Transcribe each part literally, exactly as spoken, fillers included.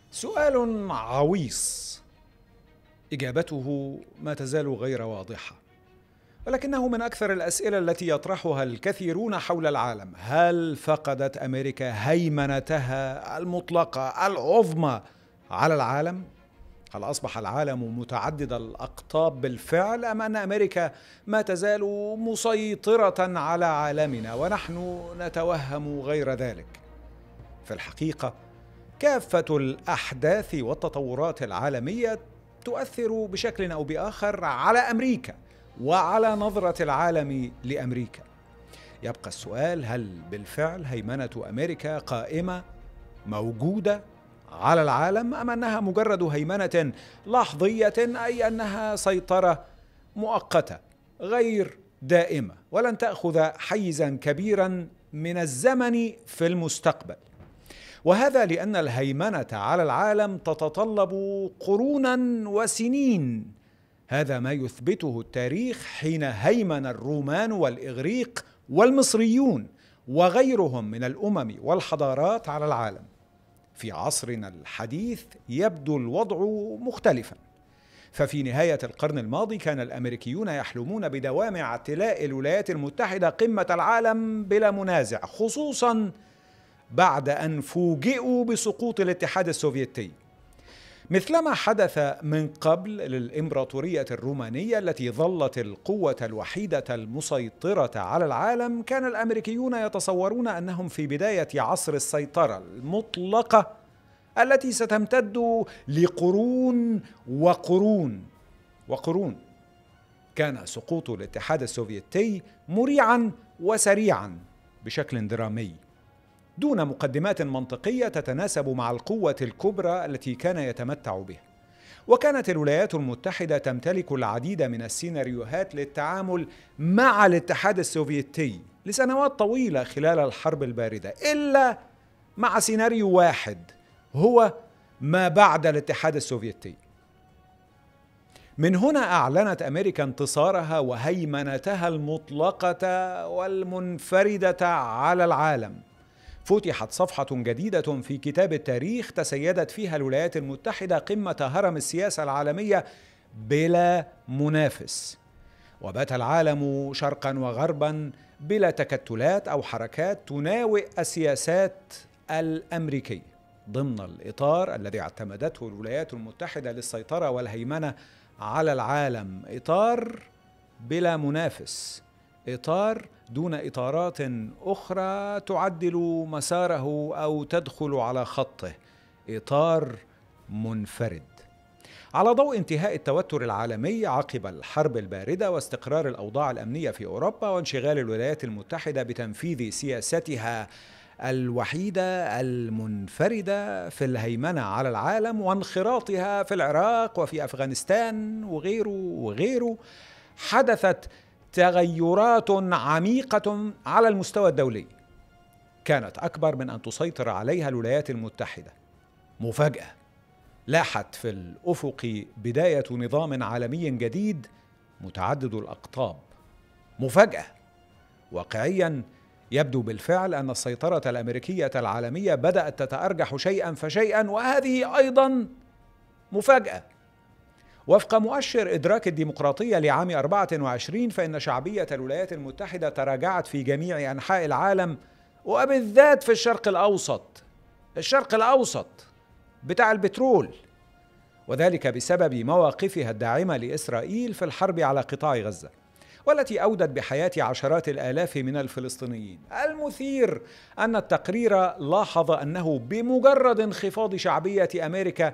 سؤال عويص، إجابته ما تزال غير واضحة، ولكنه من أكثر الأسئلة التي يطرحها الكثيرون حول العالم. هل فقدت أمريكا هيمنتها المطلقة العظمى على العالم؟ هل أصبح العالم متعدد الأقطاب بالفعل، أم أن أمريكا ما تزال مسيطرة على عالمنا ونحن نتوهم غير ذلك؟ في الحقيقة كافة الأحداث والتطورات العالمية تؤثر بشكل أو بآخر على أمريكا وعلى نظرة العالم لأمريكا. يبقى السؤال: هل بالفعل هيمنة أمريكا قائمة موجودة على العالم، أم أنها مجرد هيمنة لحظية، أي أنها سيطرة مؤقتة غير دائمة ولن تأخذ حيزا كبيرا من الزمن في المستقبل؟ وهذا لأن الهيمنة على العالم تتطلب قرونا وسنين. هذا ما يثبته التاريخ حين هيمن الرومان والإغريق والمصريون وغيرهم من الأمم والحضارات على العالم. في عصرنا الحديث يبدو الوضع مختلفا، ففي نهاية القرن الماضي كان الأمريكيون يحلمون بدوام اعتلاء الولايات المتحدة قمة العالم بلا منازع، خصوصا بعد أن فوجئوا بسقوط الاتحاد السوفيتي، مثلما حدث من قبل للإمبراطورية الرومانية التي ظلت القوة الوحيدة المسيطرة على العالم. كان الأمريكيون يتصورون أنهم في بداية عصر السيطرة المطلقة التي ستمتد لقرون وقرون وقرون. كان سقوط الاتحاد السوفيتي مريعا وسريعا بشكل درامي، دون مقدمات منطقية تتناسب مع القوة الكبرى التي كان يتمتع بها. وكانت الولايات المتحدة تمتلك العديد من السيناريوهات للتعامل مع الاتحاد السوفيتي لسنوات طويلة خلال الحرب الباردة، إلا مع سيناريو واحد، هو ما بعد الاتحاد السوفيتي. من هنا أعلنت أمريكا انتصارها وهيمنتها المطلقة والمنفردة على العالم. فتحت صفحة جديدة في كتاب التاريخ تسيدت فيها الولايات المتحدة قمة هرم السياسة العالمية بلا منافس، وبات العالم شرقا وغربا بلا تكتلات أو حركات تناوئ السياسات الأمريكية ضمن الإطار الذي اعتمدته الولايات المتحدة للسيطرة والهيمنة على العالم. إطار بلا منافس، إطار دون إطارات أخرى تعدل مساره أو تدخل على خطه، إطار منفرد. على ضوء انتهاء التوتر العالمي عقب الحرب الباردة واستقرار الأوضاع الأمنية في أوروبا وانشغال الولايات المتحدة بتنفيذ سياستها الوحيدة المنفردة في الهيمنة على العالم وانخراطها في العراق وفي أفغانستان وغيره وغيره، حدثت تغيرات عميقة على المستوى الدولي كانت أكبر من أن تسيطر عليها الولايات المتحدة. مفاجأة، لاحت في الأفق بداية نظام عالمي جديد متعدد الأقطاب. مفاجأة، واقعيا يبدو بالفعل أن السيطرة الأمريكية العالمية بدأت تتأرجح شيئا فشيئا، وهذه أيضا مفاجأة. وفق مؤشر إدراك الديمقراطية لعام أربعة وعشرين، فإن شعبية الولايات المتحدة تراجعت في جميع أنحاء العالم، وبالذات في الشرق الأوسط، الشرق الأوسط بتاع البترول، وذلك بسبب مواقفها الداعمة لإسرائيل في الحرب على قطاع غزة، والتي أودت بحياة عشرات الآلاف من الفلسطينيين. المثير أن التقرير لاحظ أنه بمجرد انخفاض شعبية أمريكا،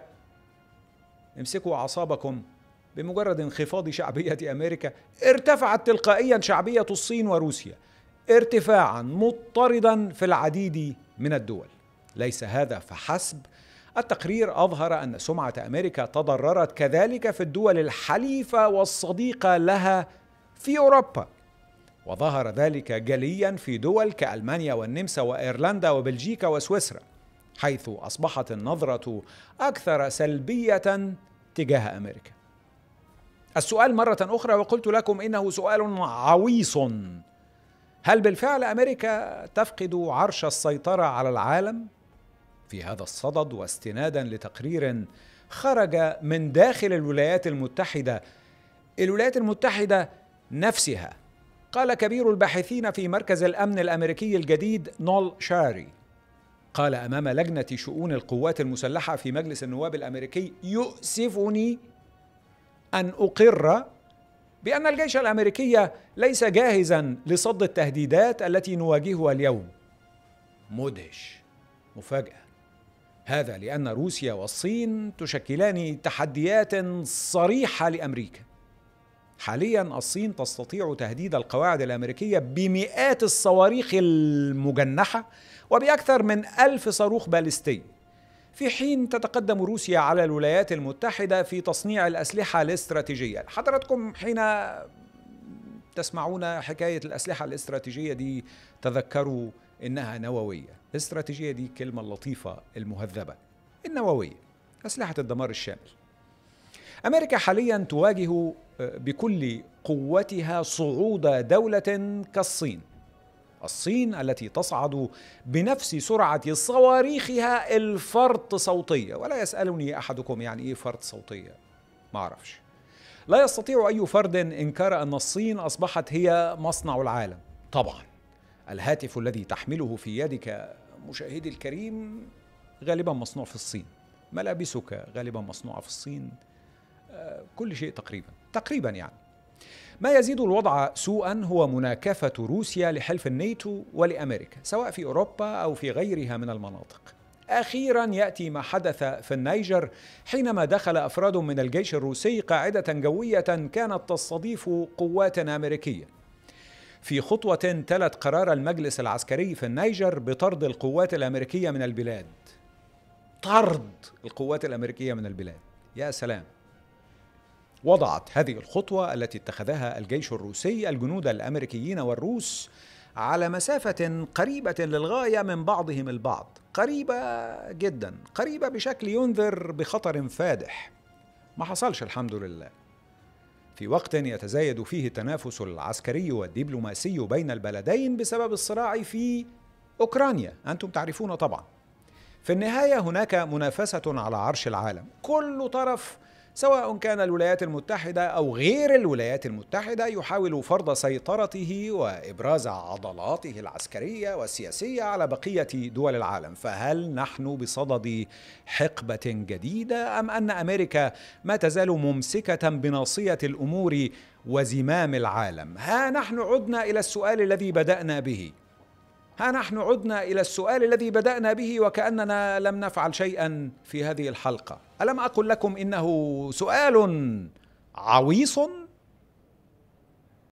امسكوا أعصابكم، بمجرد انخفاض شعبية أمريكا ارتفعت تلقائيا شعبية الصين وروسيا ارتفاعا مضطردا في العديد من الدول. ليس هذا فحسب، التقرير أظهر أن سمعة أمريكا تضررت كذلك في الدول الحليفة والصديقة لها في أوروبا، وظهر ذلك جليا في دول كألمانيا والنمسا وإيرلندا وبلجيكا وسويسرا، حيث أصبحت النظرة أكثر سلبية تجاه أمريكا. السؤال مرة أخرى، وقلت لكم إنه سؤال عويص: هل بالفعل أمريكا تفقد عرش السيطرة على العالم؟ في هذا الصدد، واستنادا لتقرير خرج من داخل الولايات المتحدة الولايات المتحدة نفسها، قال كبير الباحثين في مركز الأمن الأمريكي الجديد نول شاري، قال أمام لجنة شؤون القوات المسلحة في مجلس النواب الأمريكي: يؤسفني أن أقر بأن الجيش الأمريكي ليس جاهزا لصد التهديدات التي نواجهها اليوم. مدهش، مفاجأة. هذا لأن روسيا والصين تشكلان تحديات صريحة لأمريكا. حاليا الصين تستطيع تهديد القواعد الأمريكية بمئات الصواريخ المجنحة وبأكثر من ألف صاروخ باليستي، في حين تتقدم روسيا على الولايات المتحدة في تصنيع الأسلحة الاستراتيجية. حضراتكم حين تسمعون حكاية الأسلحة الاستراتيجية دي تذكروا إنها نووية. الاستراتيجية دي كلمة لطيفة المهذبة، النووية، أسلحة الدمار الشامل. أمريكا حاليا تواجه بكل قوتها صعود دولة كالصين. الصين التي تصعد بنفس سرعة صواريخها الفرط صوتية، ولا يسألني أحدكم يعني إيه فرط صوتية، ما أعرفش. لا يستطيع أي فرد إنكار أن الصين أصبحت هي مصنع العالم. طبعا الهاتف الذي تحمله في يدك مشاهدي الكريم غالبا مصنوع في الصين، ملابسك غالبا مصنوعة في الصين، كل شيء تقريبا تقريبا يعني. ما يزيد الوضع سوءا هو مناكفة روسيا لحلف الناتو ولأمريكا، سواء في أوروبا أو في غيرها من المناطق. أخيرا يأتي ما حدث في النيجر، حينما دخل أفراد من الجيش الروسي قاعدة جوية كانت تستضيف قوات أمريكية، في خطوة تلت قرار المجلس العسكري في النيجر بطرد القوات الأمريكية من البلاد. طرد القوات الأمريكية من البلاد، يا سلام. وضعت هذه الخطوة التي اتخذها الجيش الروسي الجنود الأمريكيين والروس على مسافة قريبة للغاية من بعضهم البعض، قريبة جدا، قريبة بشكل ينذر بخطر فادح. ما حصلش الحمد لله. في وقت يتزايد فيه التنافس العسكري والدبلوماسي بين البلدين بسبب الصراع في أوكرانيا، أنتم تعرفون طبعا. في النهاية هناك منافسة على عرش العالم، كل طرف سواء كان الولايات المتحدة أو غير الولايات المتحدة يحاول فرض سيطرته وإبراز عضلاته العسكرية والسياسية على بقية دول العالم. فهل نحن بصدد حقبة جديدة، أم أن أمريكا ما تزال ممسكة بناصية الأمور وزمام العالم؟ ها نحن عدنا إلى السؤال الذي بدأنا به ها نحن عدنا إلى السؤال الذي بدأنا به وكأننا لم نفعل شيئا في هذه الحلقة. ألم أقل لكم إنه سؤال عويص؟